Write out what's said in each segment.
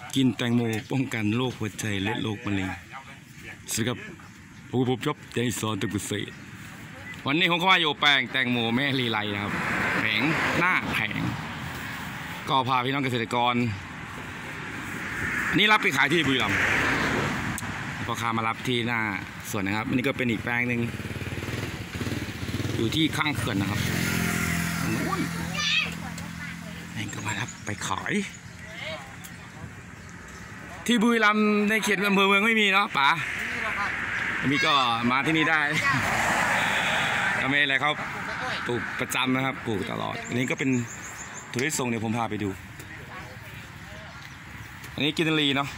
กินแตงโมป้องกันโรคหัวใจและโรคมะเร็งสวัสดีครับผมจบใจสอนตะกุเสวันนี้ผมเข้ามาอยู่แปลงแตงโมแม่ลีไลนะครับแผงหน้าแผงก็พาพี่น้องเกษตรกรนี่รับไปขายที่บุรีรัมย์พ่อค้ามารับที่หน้าสวนนะครับนี่ก็เป็นอีกแปลงหนึ่งอยู่ที่ข้างเขื่อนนะครับนี่ก็มารับไปขายที่บุรีรัมย์ในเขตอำเภอเมืองไม่มีเนาะป๋ามีก็มาที่นี่ได้ก็ไม่อะไรเขาปลูกประจำนะครับปลูกตลอดอันนี้ก็เป็นถั่วลิสงเดี๋ยวผมพาไปดูอันนี้กินนารีเนาะ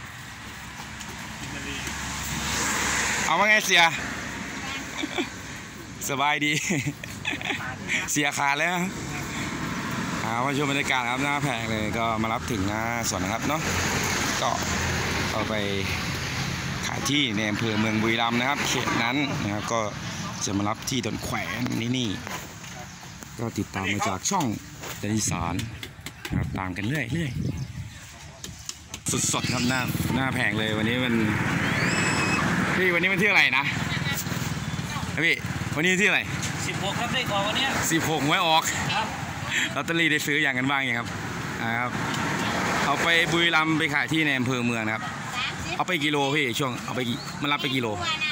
เอาว่าไงเสียสบายดีเสียขาดแล้วมาชมบรรยากาศครับหน้าแผงเลยก็มารับถึงหน้าสวนนะครับเนาะก็เอาไปขายที่ในอำเภอเมืองบุรีรัมย์นะครับเขตนั้นนะครับก็จะมารับที่ดอนแขวนนี่ก็ติดตามมาจากช่องเดนิสานนะครับตามกันเรื่อยสดครับหน้าแผงเลยวันนี้มันพี่วันนี้มันที่อะไรนะพี่วันนี้ที่อะไร 16ครับได้ออกวันนี้ 16ไม่ออกลอตเตอรี่ได้ซื้ออย่างกันบ้างยังครับเอาไปบุรีรัมย์ไปขายที่ในอำเภอเมืองนะครับเอาไปกิโลพี่ช่วงเอาไปมันรับไปกิโล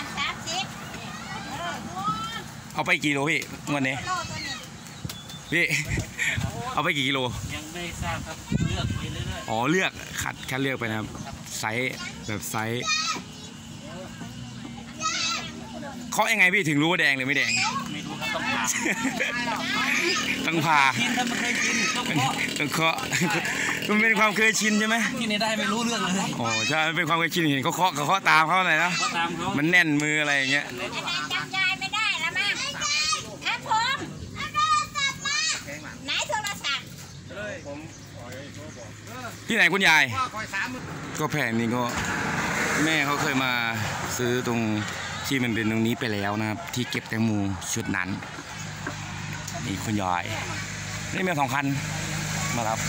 เอาไปกิโลพี่วันนี้พี่เอาไปกี่กิโลยังไม่ทราบครับเลือกไปเรื่อยๆอ๋อเลือกคัดเลือกไปนะครับไซส์แบบไซส์เขายังไงพี่ถึงรู้ว่าแดงหรือไม่แดงไม่รู้ครับต้องผ่ากินถ้ามันเคยกินต้องเคาะมันเป็นความเคยชินใช่ไหมที่ไหนได้ไม่รู้เรื่องเลยอ๋อใช่มันเป็นความเคยชินเห็นเขาเคาะตามเขาหน่อยนะมันแน่นมืออะไรอย่างเงี้ยจำยายไม่ได้แล้วมั้งครับผมไหนโทรศัพท์ที่ไหนคุณยายก็แผงนี้ก็แม่เขาเคยมาซื้อตรงที่มันเป็นตรงนี้ไปแล้วนะครับที่เก็บแตงโมชุดนั้นนี่คุณยายนี่แม่2 คันมารับ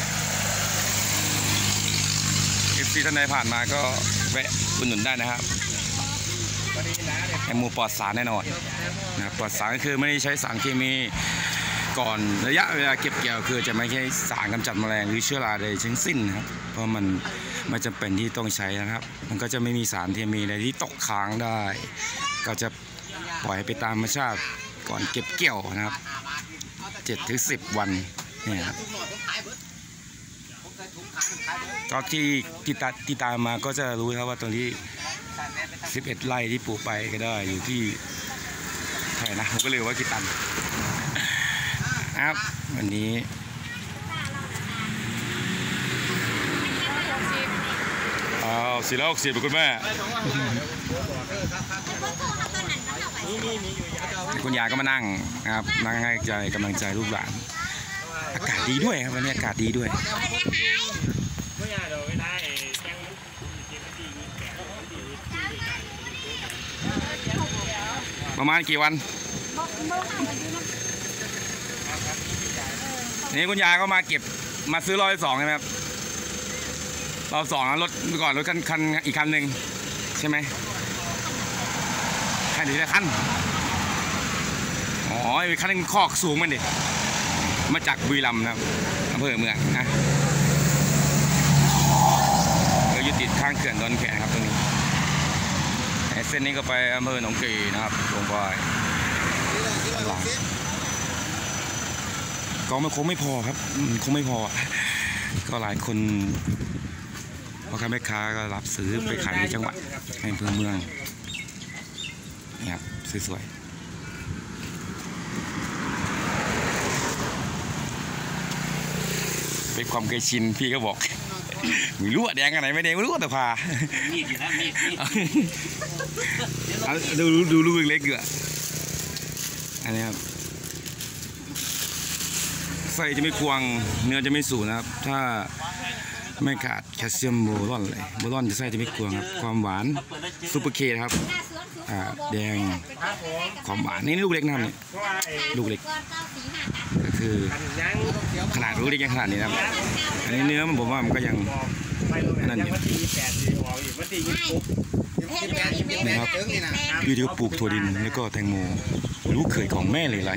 FCท่านใดผ่านมาก็แวะอุดหนุนได้นะครับแตงโมปลอดสารแน่นอนนะปลอดสารก็คือไม่ได้ใช้สารเคมีก่อนระยะเวลาเก็บเกี่ยวคือจะไม่ใช่สารกำจัดแมลงหรือเชื้อราใดทั้งสิ้นนะครับเพราะมันไม่จำเป็นที่ต้องใช้นะครับมันก็จะไม่มีสารเคมีอะไรที่ตกค้างได้ก็จะปล่อยไปตามธรรมชาติก่อนเก็บเกี่ยวนะครับ7-10 วันเนี่ยครับก็ที่ตามมาก็จะรู้ครับว่าตอนที่11 ไร่ที่ปลูกไปก็ได้อยู่ที่เท่าไหร่นะผมก็เลยว่ากี่ตันครับวันนี้460เป็นคุณแม่คุณยายก็มานั่งครับนั่งให้ใจกำลังใจลูกหลานอากาศดีด้วยครับวันนี้อากาศดีด้วยประมาณกี่วันนี่คุณยายก็มาเก็บมาซื้อรอบที่2ใช่ไหมครับรอบ2แล้วรถก่อนรถคันอีกคันหนึ่งใช่ไหมคันนี้ละคันอ๋อคันนึงคอกสูงมันดิมาจากบุรีรัมย์นะครับอำเภอเมืองนะก็อยู่ติดข้างเขื่อนดอนแขครับตรงนี้เส้นนี้ก็ไปอำเภอหนองกี่นะครับลงไปหลังก็มันคงไม่พอครับคงไม่พอก็หลายคนพ่อค้าแม่ค้าก็รับซื้อไปขายในจังหวัดในอำเภอเมืองนี่ครับสวยๆเป็นความเคยชินพี่ก็บอกไม่รู้ว่าแดงอะไรไม่แดงไม่รู้แต่พาดูลูกเล็กอยู่อันนี้ครับไส้จะไม่ควงเนื้อจะไม่สูงนะครับถ้าไม่ขาดแคลเซียมโบรอนเลยโบรอนจะไส้จะไม่ควงครับความหวานซูเปอร์เคครับแดงความหวานนี่ลูกเล็กนะครับลูกเล็กก็คือขนาดลูกเล็กยังขนาดนี้นะครับอันนี้เนื้อผมว่ามันก็ยังนั่นอยู่ นะครับวิธีปลูกถั่วดินแล้วก็แตงโมลูกเขยของแม่เลยไร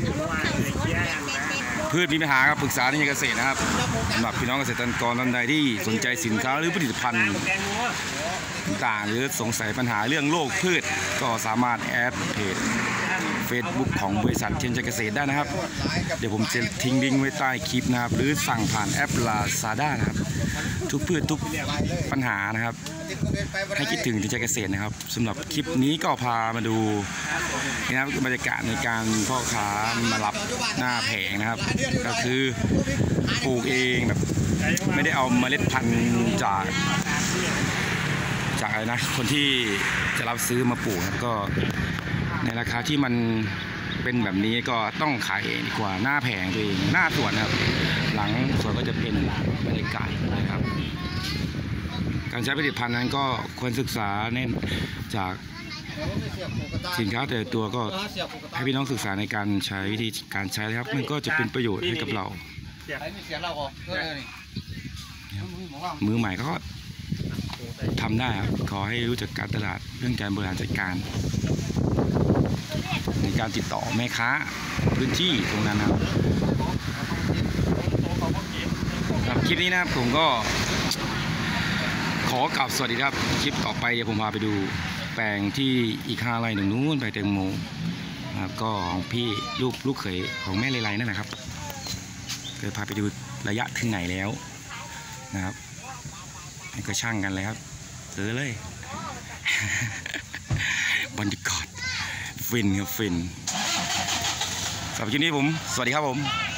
พืชมีปัญหาครับปรึกษาที่เกษตรนะครับสำหรับพี่น้องเกษตรกรท่านใดที่สนใจสินค้าหรือผลิตภัณฑ์ต่างหรือสงสัยปัญหาเรื่องโรคพืชก็สามารถแอดเพจ Facebook ของบริษัทเทียนใจเกษตรได้นะครับเดี๋ยวผมจะทิ้งลิงก์ไว้ใต้คลิปนะครับหรือสั่งผ่านแอป Lazada นะครับทุกพืชทุกปัญหานะครับให้คิดถึงเทียนใจเกษตรนะครับสำหรับคลิปนี้ก็พามาดูนะครับบรรยากาศในการพ่อค้ามารับหน้าแผงนะครับก็คือปลูกเองแบบไม่ได้เอาเมล็ดพันธุ์จากอะไรนะคนที่จะรับซื้อมาปลูกครับก็ในราคาที่มันเป็นแบบนี้ก็ต้องขายเองดีกว่าหน้าแผงตัวเองหน้าสวนครับหลังสวนก็จะเป็นบรรยากาศนะครับการใช้ผลิตภัณฑ์นั้นก็ควรศึกษาเน้นจากสินค้าแต่ตัวก็ให้พี่น้องศึกษาในการใช้วิธีการใช้นะครับมันก็จะเป็นประโยชน์ให้กับเรามือใหม่ก็ทำได้ครับขอให้รู้จักการตลาดเรื่องการบริหารจัดการในการติดต่อแม่ค้าพื้นที่ตรงนั้นนะครับคลิปนี้นะครับผมก็ขอกลับสวัสดีครับคลิปต่อไปเดี๋ยวผมพาไปดูแปลงที่อีก5 ไร่หนึ่งนู้นไปแตงโมนะครับก็ของพี่ลูกเขยของแม่เลไลนั่นนะครับเดี๋ยวพาไปดูระยะถึงไหนแล้วนะครับก็ช่างกันเลยครับซื้อเลย บรรยากาศฟินครับฟินสำหรับคลิปนี้ผมสวัสดีครับผม